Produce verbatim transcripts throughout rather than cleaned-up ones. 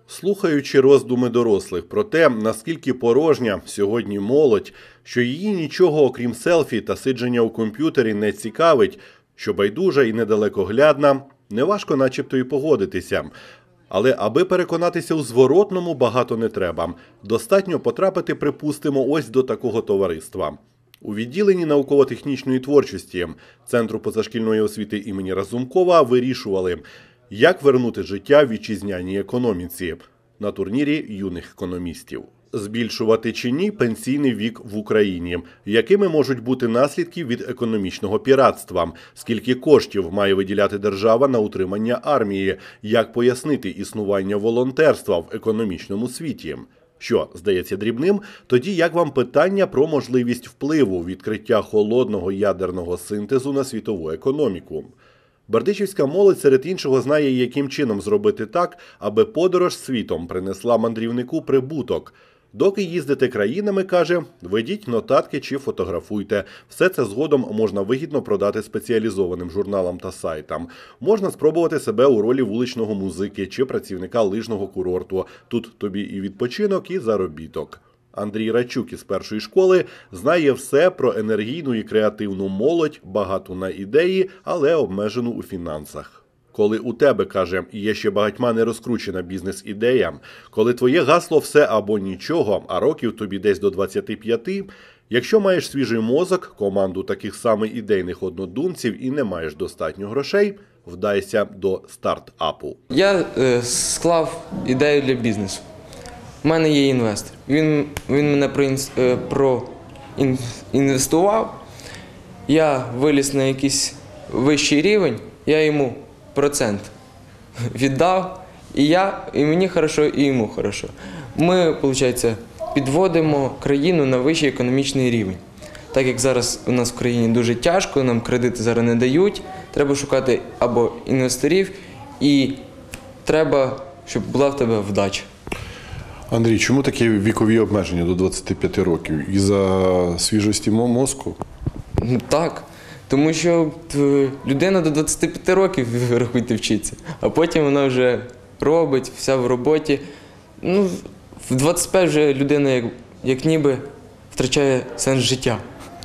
Слухаючи роздуми дорослих про те, наскільки порожня сьогодні молодь, що її нічого окрім селфі та сидження у комп'ютері не цікавить, що байдужа і недалекоглядна, неважко начебто і погодитися. Але аби переконатися у зворотному, багато не треба. Достатньо потрапити, припустимо, ось до такого товариства. У відділенні науково-технічної творчості Центру позашкільної освіти імені Разумкова вирішували, як вернути життя вітчизняній економіці на турнірі юних економістів. Збільшувати чи ні пенсійний вік в Україні? Якими можуть бути наслідки від економічного піратства? Скільки коштів має виділяти держава на утримання армії? Як пояснити існування волонтерства в економічному світі? Що, здається дрібним? Тоді як вам питання про можливість впливу відкриття холодного ядерного синтезу на світову економіку? Бердичівська молодь серед іншого знає, яким чином зробити так, аби подорож світом принесла мандрівнику прибуток. Доки їздите країнами, каже, ведіть нотатки чи фотографуйте. Все це згодом можна вигідно продати спеціалізованим журналам та сайтам. Можна спробувати себе у ролі вуличного музики чи працівника лижного курорту. Тут тобі і відпочинок, і заробіток. Андрій Рачук із першої школи знає все про енергійну і креативну молодь, багату на ідеї, але обмежену у фінансах. Коли у тебе, каже, є ще багатьма не розкручена бізнес-ідея, коли твоє гасло «все або нічого», а років тобі десь до двадцяти п'яти, якщо маєш свіжий мозок, команду таких самих ідейних однодумців і не маєш достатньо грошей, вдайся до стартапу. Я е, склав ідею для бізнесу. У мене є інвестор. Він, він мене проінвестував, я виліз на якийсь вищий рівень, я йому процент віддав, і я, і мені хорошо, і йому хорошо. Ми, виходить, підводимо країну на вищий економічний рівень. Так як зараз у нас в країні дуже тяжко, нам кредити зараз не дають, треба шукати або інвесторів, і треба, щоб була в тебе вдача. Андрій, чому такі вікові обмеження до двадцяти п'яти років? Із-за свіжості мозку? Так. Тому що людина до двадцяти п'яти років, рахуйте, вчиться, а потім вона вже робить, вся в роботі. Ну, в двадцять п'ять вже людина як, як ніби втрачає сенс життя.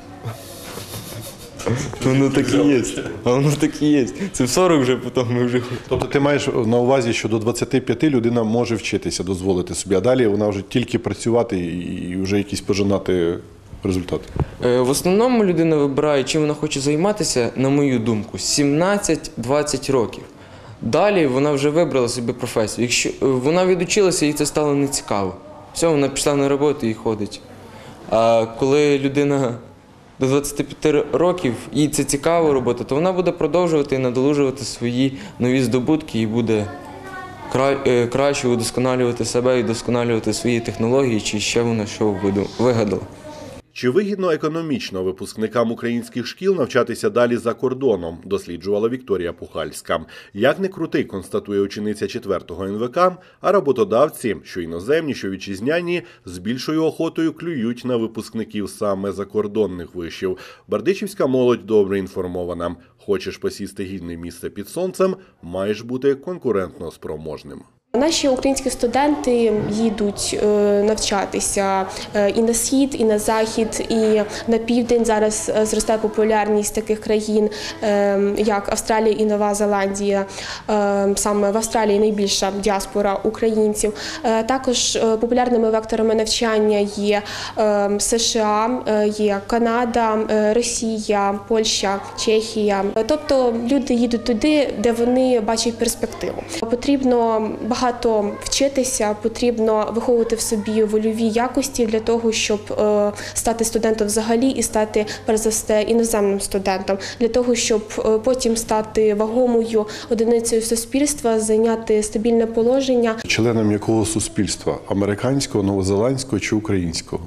Воно так і є. А воно так і є. Це в сорок вже потім ми вже... Тобто ти маєш на увазі, що до двадцяти п'яти людина може вчитися, дозволити собі, а далі вона вже тільки працювати і вже якісь пожинати результати? В основному людина вибирає, чим вона хоче займатися, на мою думку, сімнадцять-двадцять років. Далі вона вже вибрала собі професію. Якщо вона відучилася, їй це стало нецікаво. Все, вона пішла на роботу і ходить. А коли людина до двадцяти п'яти років, їй це цікава робота, то вона буде продовжувати і надолужувати свої нові здобутки і буде краще удосконалювати себе і удосконалювати свої технології, чи ще вона що вигадала. Чи вигідно економічно випускникам українських шкіл навчатися далі за кордоном, досліджувала Вікторія Пухальська. Як не крути, констатує учениця четвертого ен ве ка, а роботодавці, що іноземні, що вітчизняні, з більшою охотою клюють на випускників саме закордонних вишів. Бердичівська молодь добре інформована. Хочеш посісти гідне місце під сонцем, маєш бути конкурентно спроможним. Наші українські студенти їдуть навчатися і на схід, і на захід, і на південь. Зараз зростає популярність таких країн, як Австралія і Нова Зеландія. Саме в Австралії найбільша діаспора українців. Також популярними векторами навчання є США, є Канада, Росія, Польща, Чехія. Тобто люди їдуть туди, де вони бачать перспективу. Потрібно багато Багато вчитися, потрібно виховувати в собі вольові якості для того, щоб стати студентом взагалі і стати, перш за все, іноземним студентом. Для того, щоб потім стати вагомою одиницею суспільства, зайняти стабільне положення. Членом якого суспільства? Американського, новозеландського чи українського?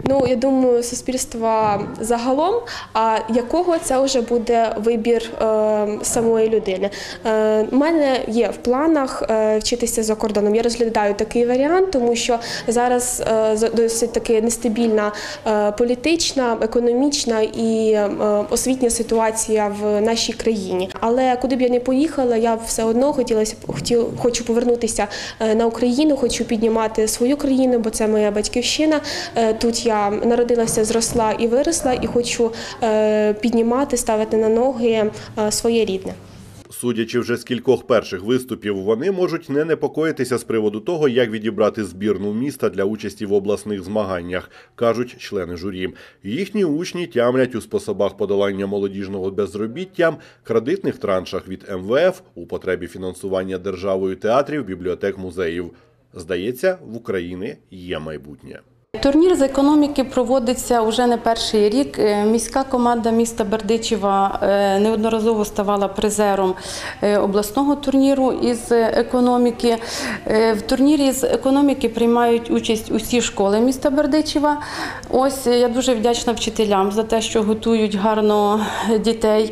Ну, я думаю, суспільства загалом, а якого це вже буде вибір е, самої людини. Е, у мене є в планах е, вчитися за кордоном. Я розглядаю такий варіант, тому що зараз е, досить таки нестабільна е, політична, економічна і е, освітня ситуація в нашій країні. Але куди б я не поїхала, я все одно хотілося хотів, хочу повернутися на Україну, хочу піднімати свою країну, бо це моя батьківщина. Тут я народилася, зросла і виросла, і хочу піднімати, ставити на ноги своє рідне. Судячи вже з кількох перших виступів, вони можуть не непокоїтися з приводу того, як відібрати збірну міста для участі в обласних змаганнях, кажуть члени журі. Їхні учні тямлять у способах подолання молодіжного безробіття, кредитних траншах від ем ве еф, у потребі фінансування державою театрів, бібліотек, музеїв. Здається, в Україні є майбутнє. Турнір з економіки проводиться вже не перший рік. Міська команда міста Бердичева неодноразово ставала призером обласного турніру із економіки. В турнірі з економіки приймають участь усі школи міста Бердичева. Ось я дуже вдячна вчителям за те, що готують гарно дітей.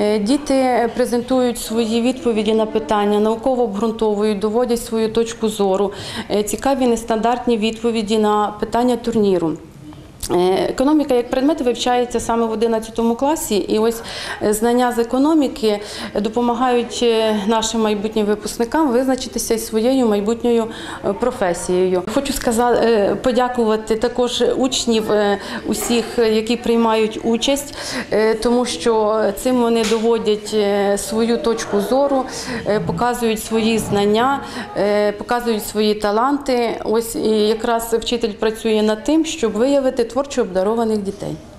Діти презентують свої відповіді на питання, науково обґрунтовують, доводять свою точку зору. Цікаві нестандартні відповіді на питання турніру. Економіка як предмет вивчається саме в одинадцятому класі, і ось знання з економіки допомагають нашим майбутнім випускникам визначитися із своєю майбутньою професією. Хочу сказати, подякувати також учнів усіх, які приймають участь, тому що цим вони доводять свою точку зору, показують свої знання, показують свої таланти. Ось і якраз вчитель працює над тим, щоб виявити творчо обдарованих дітей.